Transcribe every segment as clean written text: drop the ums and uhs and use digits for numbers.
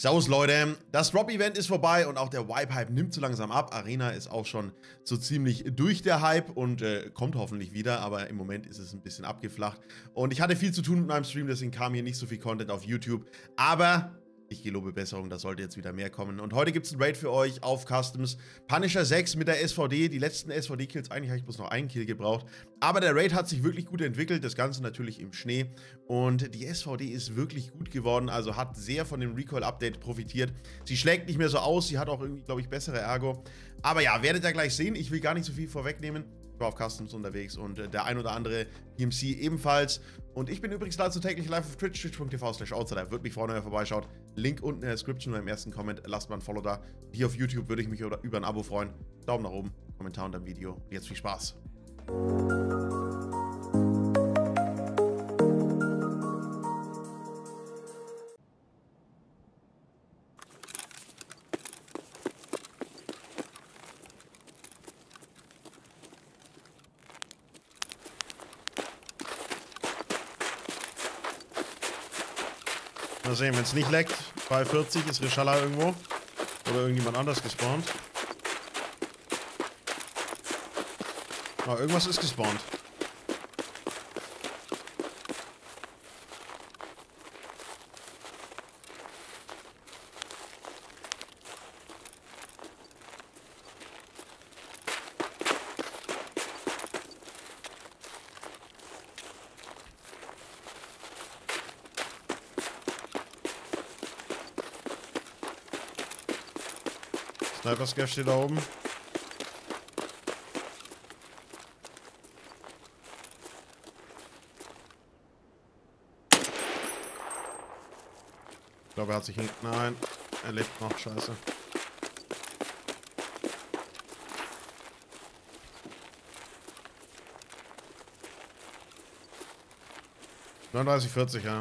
Servus Leute, das Drop-Event ist vorbei und auch der Wipe-Hype nimmt so langsam ab. Arena ist auch schon so ziemlich durch der Hype und kommt hoffentlich wieder, aber im Moment ist es ein bisschen abgeflacht. Und ich hatte viel zu tun mit meinem Stream, deswegen kam hier nicht so viel Content auf YouTube. Aber ich gelobe Besserung, da sollte jetzt wieder mehr kommen. Und heute gibt es ein Raid für euch auf Customs. Punisher 6 mit der SVD. Die letzten SVD-Kills, eigentlich habe ich bloß noch einen Kill gebraucht. Aber der Raid hat sich wirklich gut entwickelt. Das Ganze natürlich im Schnee. Und die SVD ist wirklich gut geworden. Also hat sehr von dem Recoil-Update profitiert. Sie schlägt nicht mehr so aus. Sie hat auch irgendwie, glaube ich, bessere Ergo. Aber ja, werdet ihr gleich sehen. Ich will gar nicht so viel vorwegnehmen. Ich war auf Customs unterwegs und der ein oder andere PMC ebenfalls. Und ich bin übrigens dazu täglich live auf Twitch, twitch.tv/outsider. Würde mich freuen, wenn ihr vorbeischaut. Link unten in der Description oder im ersten Comment. Lasst mal ein Follow da. Hier auf YouTube würde ich mich über ein Abo freuen. Daumen nach oben, Kommentar unter dem Video. Und jetzt viel Spaß. Mal sehen, wenn es nicht leckt, bei 40 ist Reshala irgendwo. Oder irgendjemand anders gespawnt. Ah, irgendwas ist gespawnt. Sniper-Scav steht da oben. Ich glaube, er hat sich... Nein, er lebt noch. Scheiße. (39, 40, ja.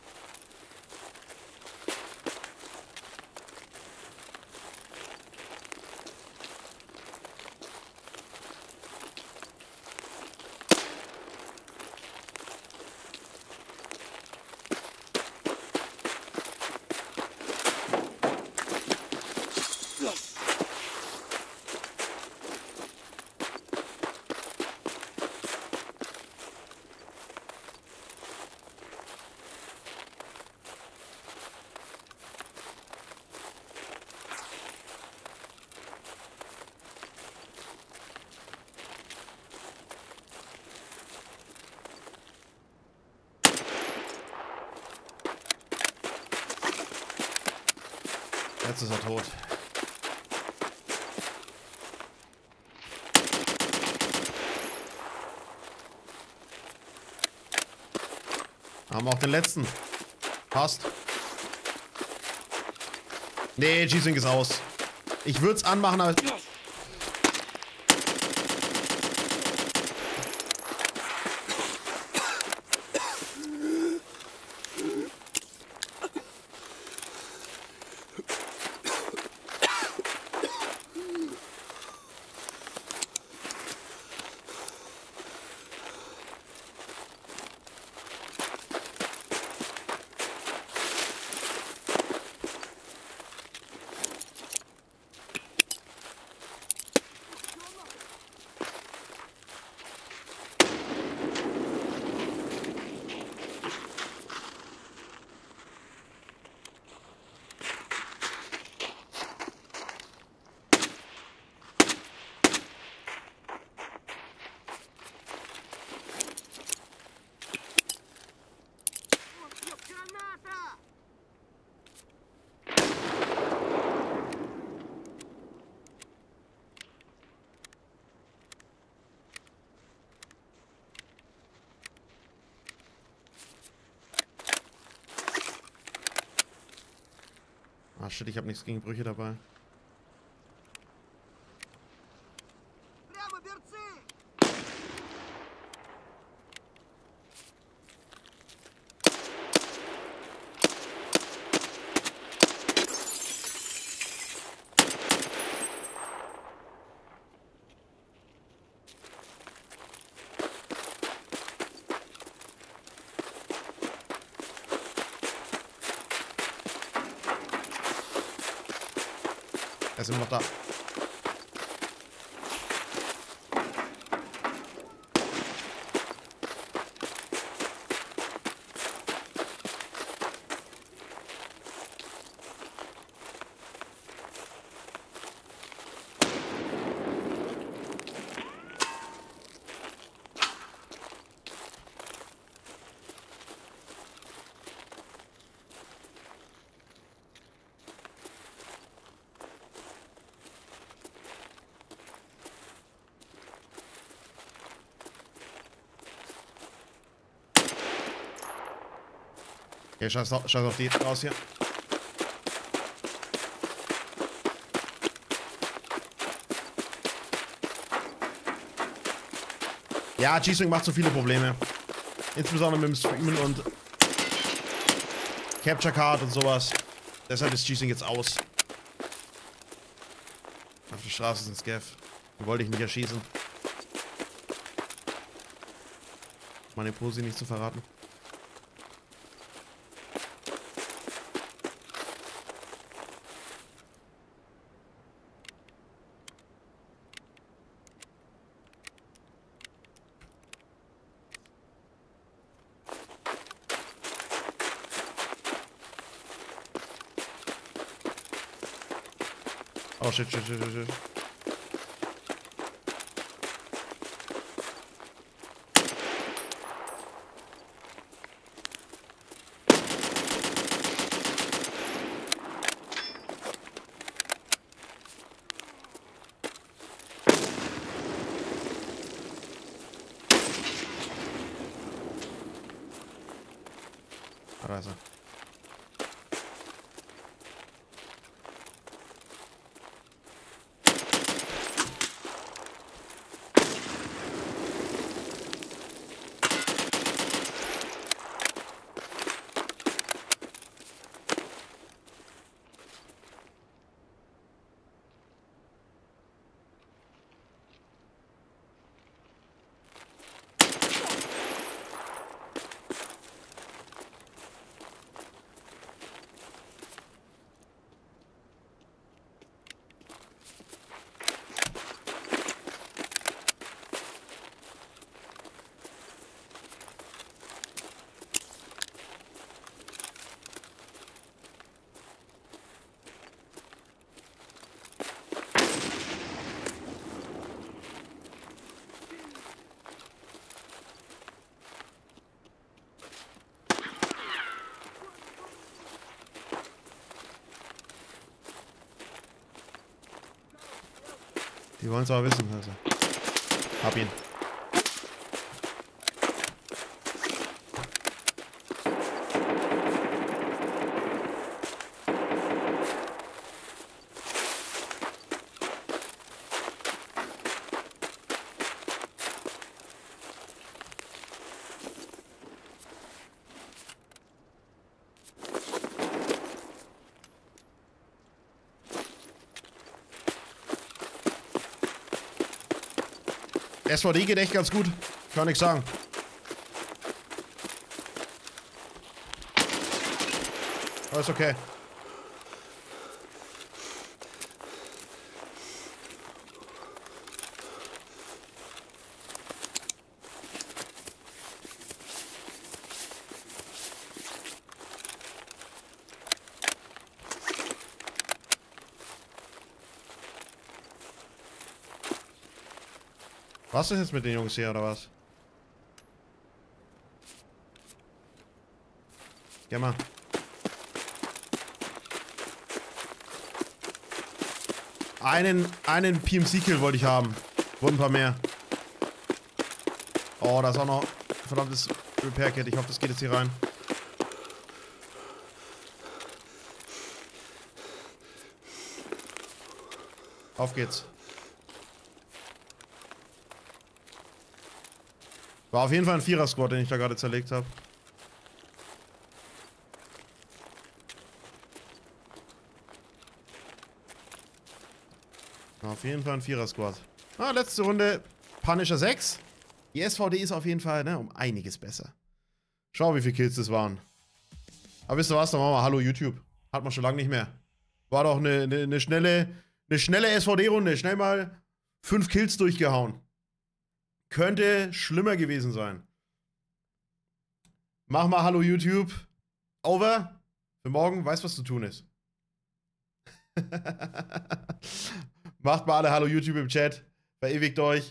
Jetzt ist er tot. Haben wir auch den letzten. Passt. Nee, G-Sync ist aus. Ich würde es anmachen, aber... Ah shit, ich habe nichts gegen Brüche dabei. Er ist immer noch da. Okay, scheiß auf die. Raus hier. Ja, G-Swing macht so viele Probleme. Insbesondere mit dem Streamen und Capture Card und sowas. Deshalb ist G-Swing jetzt aus. Auf der Straße ist ein Scav. Den wollte ich nicht erschießen. Meine Posi nicht zu verraten. Oh shit. Ah, da ist er. Die wollen es aber wissen, also. Hab ihn. SVD geht echt ganz gut. Kann ich sagen. Aber ist okay. Was ist jetzt mit den Jungs hier, oder was? Geh mal. Einen PMC-Kill wollte ich haben. Wurden ein paar mehr. Oh, da ist auch noch ein verdammtes Repair-Kit. Ich hoffe, das geht jetzt hier rein. Auf geht's. War auf jeden Fall ein Vierer-Squad, den ich da gerade zerlegt habe. Auf jeden Fall ein Vierer-Squad. Ah, letzte Runde. Punisher 6. Die SVD ist auf jeden Fall, ne, um einiges besser. Schau, wie viele Kills das waren. Aber wisst ihr was, dann machen wir Hallo YouTube. Hat man schon lange nicht mehr. War doch eine schnelle Eine schnelle SVD-Runde, schnell mal 5 Kills durchgehauen. Könnte schlimmer gewesen sein. Mach mal Hallo YouTube. Over. Für morgen, weiß, was zu tun ist. Macht mal alle Hallo YouTube im Chat. Verewigt euch.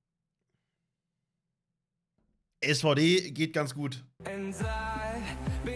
SVD geht ganz gut.